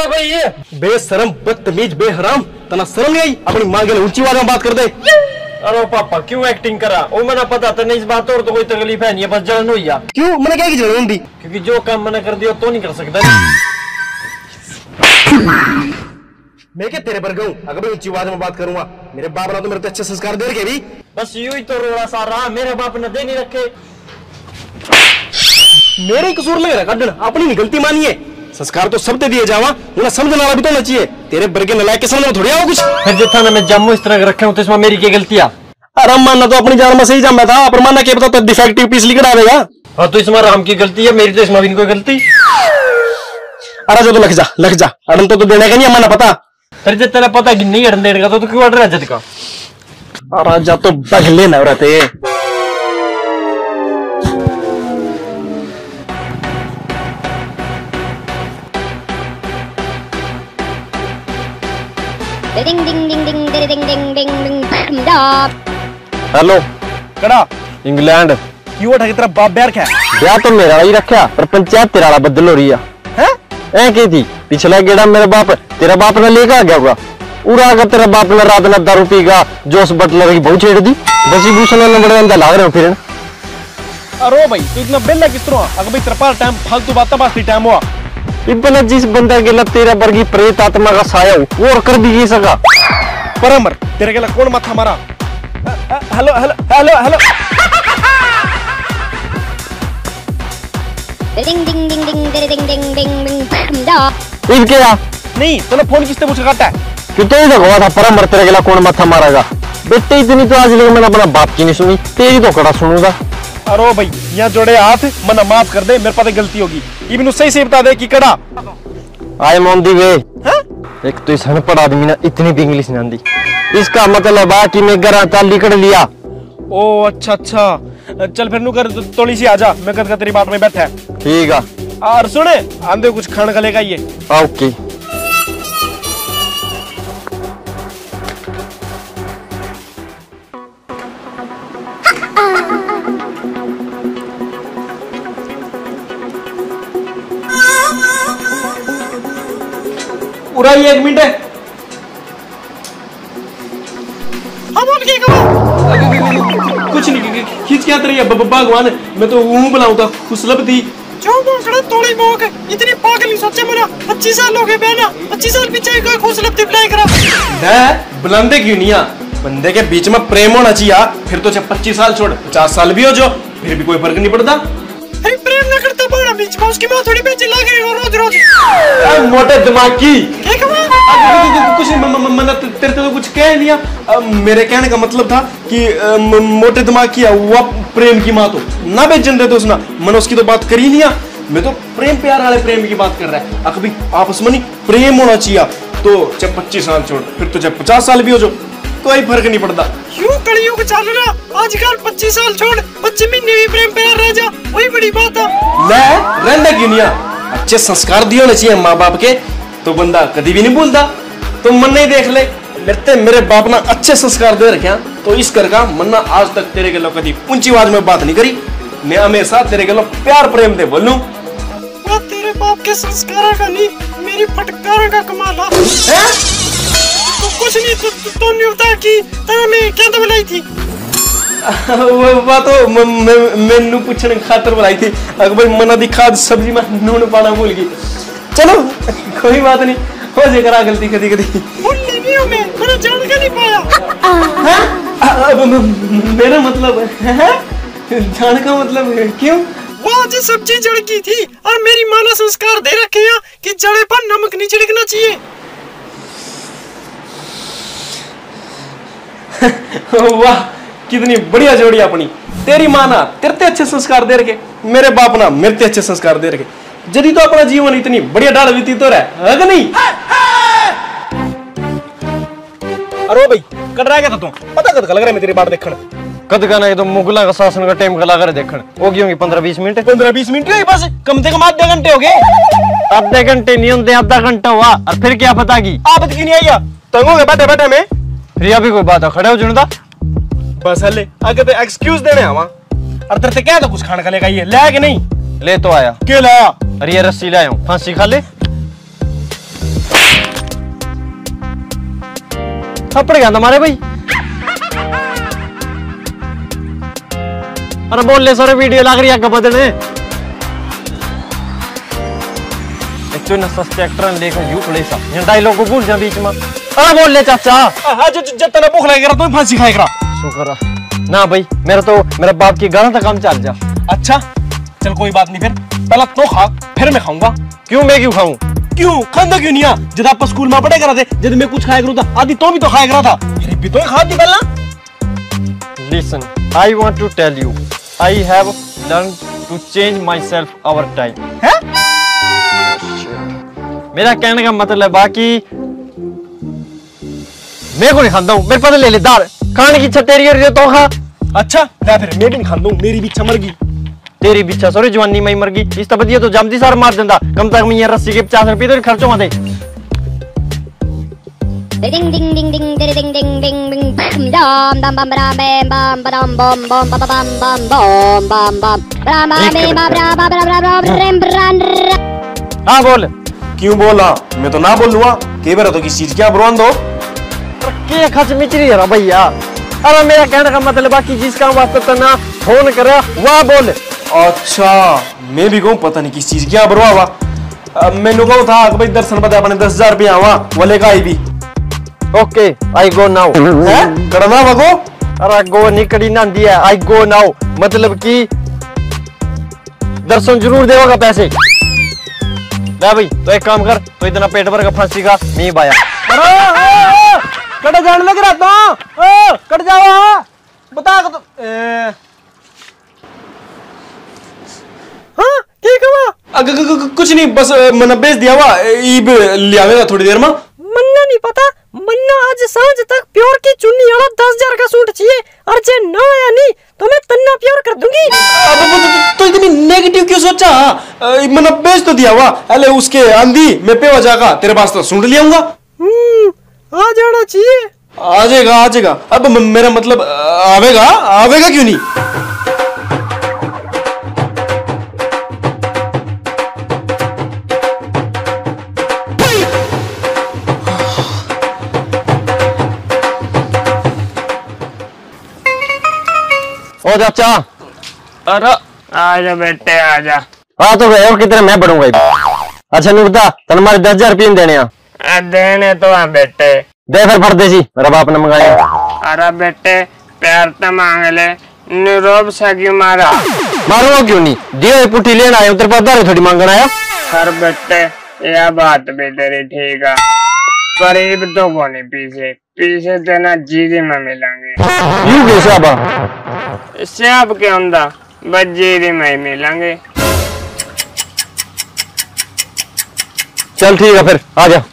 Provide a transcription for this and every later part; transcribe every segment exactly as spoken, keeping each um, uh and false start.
रहा भाई ये बेशरम बदतमीज बेहराम तना शर्म नहीं आई अपनी मां के ऊंची आवाज में बात कर दे। अरे पापा क्यों एक्टिंग करा ओ मैंने पता था नहीं इस बात और तो कोई तकलीफ है नहीं बस जलन हुई है। क्यों मैंने क्या की जलन दी? क्योंकि जो काम मैंने कर दिया तो नहीं कर सकता। मैं क्या तेरे पर गऊं अगर मैं ऊंची आवाज में बात करूंगा? मेरे बाप ने तो मेरे को अच्छे संस्कार दे रखे भी। बस यूं ही तो रोड़ा सा रहा मेरे बाप ने दे नहीं रखे। मेरे कसूर में रखा अपनी गलती मानी है। संस्कार तो सब दे दिए जावा उन्हें समझना वाला भी तो होना चाहिए। तेरे बरके नलायक के सामने थोड़ी आओ कुछ। फिर जितना मैं जम्मू इस तरह रखे हूँ तो इसमें मेरी क्या गलतियां? अरे मानना तो अपनी जान में सही जमा था पर मानना क्या पता तो डिफेक्टिव पीस लिख डालेगा। हाँ तो इसमें राम की गलती है मेरी तो इसमें भी कोई गलती। अरे जो तो लग जा लग जा अड़न तो, तो देने का नहीं माना पता। फिर जब तेरा पता कि नहीं अड़न देने का तो, तो क्यों अड़ रहा जद का? अरे जा तो बगले न रहते Ding ding ding ding ding ding ding ding ding ding hello कड़ा इंग्लैंड क्यों उठा के तेरा बाप बैर क्या? ब्याह तो मेरा ही रखा पर पंचायत तेरा बदल हो रही है हैं? ऐ की थी पिछला गेड़ा मेरा बाप तेरा बाप ने लेकर आ गया होगा उड़ा अगर तेरा बाप ने रात में दारू पीगा जोश बटलर की बहु छेड़ दी बसी भूषण ने बड़े अंदर लाग रहे हो फिर। अरे भाई तू इतना बेला किस तरह अगर भाई तेरे पास टाइम फालतू बात बात टाइम हुआ इतना जिस बंदा के लिए तेरा वर्गी प्रेत आत्मा का साया हो वो और कर भी नहीं सका। परमर तेरे के लिए कौन माथा मारा? Hello hello hello hello ding ding ding ding ding ding ding ding ding ding इनके या नहीं तूने फोन किसने मुझे काटा है? क्यों तो इधर हुआ था परमर तेरे के लिए कौन माथा मारेगा? बेटे इतनी तो आज लगे मैंने अपना बाप की नहीं सुनी तेरी तो कड़ा सुनूंगा। अरे भाई यहाँ जोड़े हाथ मना माफ कर दे मेरे पास गलती होगी इबन सही से बता दे कि कड़ा आई एम ऑन दी वे। एक तो इस अनपढ़ आदमी ने इतनी भी इंग्लिश नहीं आंदी इसका मतलब है कि मैं घर आता लिकड़ लिया। ओ अच्छा अच्छा चल फिर नु कर थोड़ी सी आजा मैं कद का तेरी बात में बैठा है। ठीक है और सुने आंधे कुछ खाने का लेगा ये ओके। पूरा ही एक मिनट है कुछ नहीं खींच क्या तेरी भगवान मैं तो ऊँ बुलाऊं था खुशलब थी थोड़ी भोग इतनी पागल नहीं सोचे मेरा पच्चीस साल हो गए बहना पच्चीस साल पीछे कोई खुशलब थी बुलाई करा है बुलंदे क्यों नहीं आ बंदे के बीच में प्रेम होना चाहिए फिर तो चाहे पच्चीस साल छोड़ पचास साल भी हो जो फिर भी कोई फर्क नहीं पड़ता। अरे प्रेम न करता बड़ा बीच में उसकी माँ थोड़ी बेची लागे रोज रोज मोटे दिमाग की ठीक है कुछ मैंने तेरे तो कुछ कह लिया मेरे कहने का मतलब था कि मोटे दिमाग की वो प्रेम की माँ तो ना बेचन दे तो उसना मैंने उसकी तो बात करी नहीं मैं तो प्रेम प्यार वाले प्रेम की बात कर रहा है अकभी आपस में नहीं प्रेम होना चाहिए तो चाहे पच्चीस साल छोड़ फिर तो चाहे पचास साल भी हो जो कोई फर्क नहीं पड़ता। क्यों कलयुग चल रहा आजकल पच्चीस साल छोड़ पच्चीस महीने भी प्रेम प्यार रह जा वही बड़ी बात है। ले रहने क्यों नहीं अच्छे संस्कार दिए होने चाहिए माँ बाप के तो बंदा कभी भी नहीं भूलता। तो मन नहीं देख ले मेरे मेरे बाप ने अच्छे संस्कार दे रखे तो इस कर का मन्ना आज तक तेरे के लोग कभी ऊंची आवाज में बात नहीं करी मैं हमेशा तेरे के लोग प्यार प्रेम दे बोलूं। तेरे बाप के संस्कार का नहीं मेरी फटकार का कमाल है तो कुछ नहीं तो, तो, तो नहीं होता कि तेरा मैं क्या तो बुलाई थी वो बात तो मैनू पूछने खातर बुलाई थी अगर भाई मना दी खाद सब्जी में नून पाना भूल गई चलो कोई बात नहीं हो जाए करा गलती कभी कभी भूलने नहीं हूँ मैं मैंने जान के नहीं पाया मेरा मतलब है जान का मतलब क्यों वो आज सब्जी जड़ की थी और मेरी माँ ने संस्कार दे रखे हैं कि जड़े पर नमक नहीं छिड़कना चाहिए। वाह कितनी बढ़िया जोड़ी अपनी तेरी माँ ना तेरे अच्छे संस्कार दे रखे मेरे बाप ना मेरे अच्छे संस्कार दे रखे जदी तो अपना जीवन इतनी बढ़िया डाल व्यतीत हो रहा है नहीं। अरे भाई कट रहा क्या था तू पता कद का लग रहा है मैं तेरी बात देखने कद का नहीं तो मुगला का शासन का टाइम का लगा रहे देखने हो गई होंगी पंद्रह बीस मिनट पंद्रह बीस मिनट ही बस कम से कम आधे घंटे हो गए आधे घंटे नहीं होते आधा घंटा हुआ और फिर क्या पता की आदत की नहीं आई तंग हो गए बैठे बैठे में फिर अभी कोई बात है खड़े हो जुड़ता बस हले आगे तो एक्सक्यूज देने आवा और तेरे क्या था कुछ खाने का लेगा ये ले कि नहीं ले तो आया क्यों लाया अरे ये रस्सी लाया हूँ फांसी खा ले थप्पड़ गया तुम्हारे भाई। अरे बोल ले सर वीडियो लग रही है बदने एक तो ना सस्ते एक्टर लेकर यू थोड़े सा ये डायलॉग को भूल जा बीच में। अरे बोल ले चाचा आज जब तना भूख लगेगा तो फांसी खाएगा। शुक्र ना भाई मेरा तो मेरा बाप की गाना तक काम चल जा। अच्छा चल कोई बात नहीं, फिर पहला तो खा फिर मैं खाऊंगा। क्यों मैं क्यों खाऊं? क्यों खांदा क्यों नहीं? जब आप स्कूल में पढ़े करा थे जब मैं कुछ खाया करूँ था आदि तो भी तो खाया करा था, फिर भी तो खाती पहला। Listen, I want to tell you, I have learned to change myself over time. हैं? मेरा कहने का मतलब बाकी मैं को नहीं खाता हूँ, मेरे पता ले ले दाल खाने की इच्छा तेरी और तो खा। अच्छा ना फिर मैं भी नहीं खाता हूँ, मेरी भी इच्छा मर गई। तेरी भी इच्छा सॉरी जवानी में मर गई। इस तबदिया तो जमती सार मार देंदा कम तक मैं ये रस्सी के पचास रुपए तो खर्चो दे। Ding ding ding ding ding ding ding ding ding dum dum bum bam bam bam bam bam bam bam bam bam bam bam bam bam bam bam bam bam। हाँ बोल। क्यों बोला? मैं तो ना बोलूँगा कई बार तो किसी चीज क्या बुरवान दो के खच मिचरी है भैया। अरे मेरा कहने का मतलब बाकी जिस काम वास्ते तो ना फोन करे वह बोल। अच्छा मैं भी कहूँ पता नहीं किस चीज क्या बुरवा। मैंने कहा था कि भाई दर्शन बता अपने दस हजार रुपया आवा वाले का आई भी। Okay I go now. करना बगो? अरे गो निकड़ी ना दिया आई गो नाउ मतलब कि दर्शन जरूर देगा पैसे। ले भाई तो एक काम कर तो इतना पेट भर का फांसी का नहीं पाया। कट जाने लग रहा था कट जाओ बता तो हाँ ठीक है कुछ नहीं बस मैंने बेच दिया हुआ ईब ले आवेगा थोड़ी देर में। मन्ना नहीं पता मन्ना आज सांझ तक प्योर की चुन्नी वाला दस हजार का सूट चाहिए और जे ना आया नहीं तो मैं तन्ना प्योर कर दूंगी। अब तो इतनी नेगेटिव क्यों सोचा? मैंने बेच तो दिया हुआ अले उसके आंधी मैं पे जागा तेरे पास तो सूट ले आऊंगा। हम्म आ जाना चाहिए। आ जाएगा आ जाएगा। अब मेरा मतलब आवेगा आवेगा क्यों नहीं? ओ चाचा अरे आजा बेटे आजा। हाँ तो गए और कितने मैं बढ़ूंगा। अच्छा नहीं बता तन हमारे दस हजार रुपये देने आ देने तो है बेटे दे फिर फट देसी मेरा बाप ने मंगाया। अरे बेटे प्यार तो मांग ले निरोब सा क्यों मारा? मारूंगा क्यों नहीं दियो पुट्ठी लेना आया तेरे पास दारू थोड़ी मांगना आया। हर बेटे यह बात भी तेरी ठीक है करीब तो कोनी पीछे पीछे तेना जीरी में मिलेंगे। यूं कैसे आबा? इससे अब क्या होता बस जीरी में मिलेंगे। चल ठीक है फिर आ जा।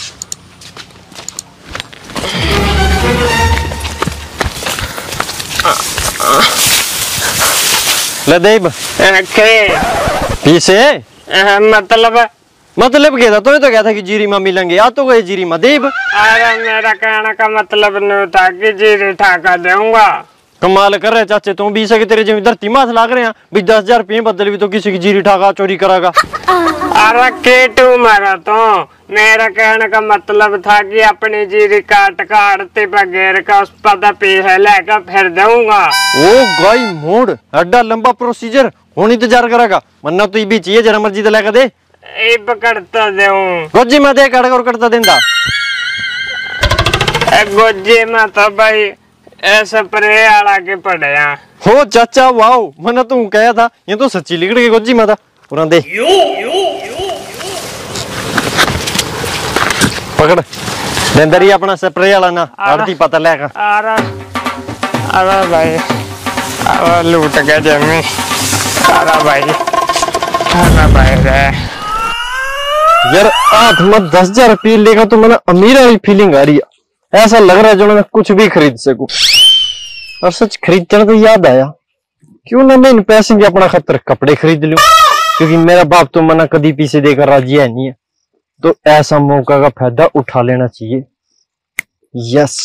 ले देब पीछे मतलब मतलब क्या था तूने तो क्या था कि जीरी में मिलेंगे या तो गए जीरी में देब। अरे मेरा कहने का मतलब नहीं था कि जीरी ठाका दूंगा। कमाल कर रहे चाचे तुम बीस के तेरे जमीन धरती माथ लाग रहे हैं भी दस हजार रुपये बदल भी तो किसी की जीरी ठाका चोरी करागा। अरे केटू मारा तो मेरा कहने का मतलब था कि अपनी जीरी काट काटते बगैर का उस पता पीछे लेकर फिर दूंगा। ओ गाय मोड़ अड्डा लंबा प्रोसीजर होनी इंतजार करागा वरना तो ये भी चाहिए जरा मर्जी तो लेकर दे इब करता दूं गोजी में दे काट और करता देंदा गोजी में तो भाई ऐसा प्रे आड़ा के पड़े हो चाचा वाओ मैंने तू कहा था ये तो सच्ची लिगड़ के गोजी में था पूरा दे पकड़ देंदर ही अपना स्प्रे वाला ना आरती पता लेगा। अरे अरे भाई अरे लूट गया जमी। अरे भाई अरे भाई रे यार हाथ में दस हजार रुपये लेगा तो मैंने अमीर वाली फीलिंग आ रही है। ऐसा लग रहा है जो मैं कुछ भी खरीद सकूं और सच खरीदने तो याद आया क्यों ना मैं इन पैसे के अपना खतर कपड़े खरीद लूं क्योंकि मेरा बाप तो मना कभी पीछे देकर राजी है नहीं है तो ऐसा मौका का फायदा उठा लेना चाहिए। Yes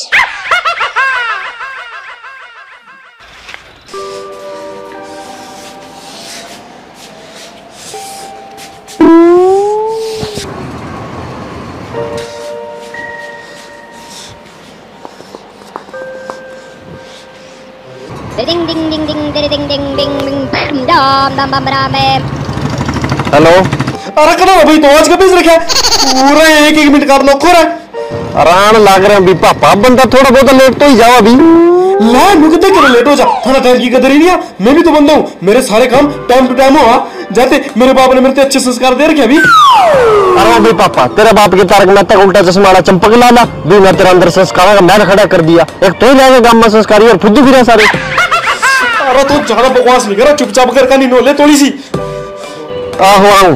ding ding ding ding ding ding ding ding ding dam dam bam bam bam. Hello अरे करो भाई तो आज का बीज रखा पूरा एक एक मिनट कर लो खोरा आराम लग रहे हैं अभी पापा बंदा थोड़ा बहुत लेट तो ही जाओ अभी ला मुझे देख कर लेट हो जा थाना टाइम की कदर ही नहीं है मैं भी तो बंदा हूँ मेरे सारे काम टाइम टू टाइम हुआ जाते मेरे बाप ने मेरे को अच्छे संस्कार दे रखे अभी अरे अभी पापा तेरे बाप के तारक मेहता का उल्टा चश्मा वाला चंपक लाला भी मैं तेरा अंदर संस्कार का मैल खड़ा कर दिया एक तो ही जाएगा गांव में संस्कारी और फुद्दू फिरा सारे अरे तू ज्यादा बकवास नहीं करा चुपचाप कर का नहीं नोले थोड़ी सी आहो आऊं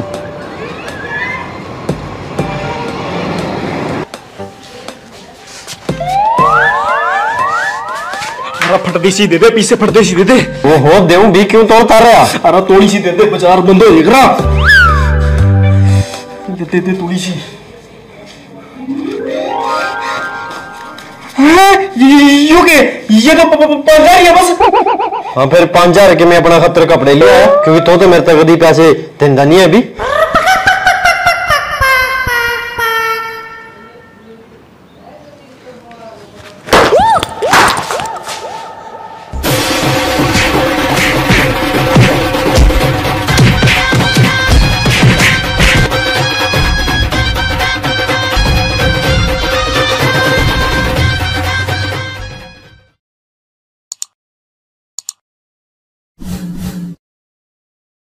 फटदेसी दे दे पीछे फटदेसी दे दे वो हो देऊं भी क्यों तोड़ता रहा अरे थोड़ी सी दे दे बाजार बंद हो जाएगा दे दे दे थोड़ी सी यो के ये तो पाँच हजार ही है बस हाँ फिर पाँच हजार के मैं अपना खतर कपड़े लिया है क्योंकि तो तो मेरे तक कभी पैसे धंधा नहीं है अभी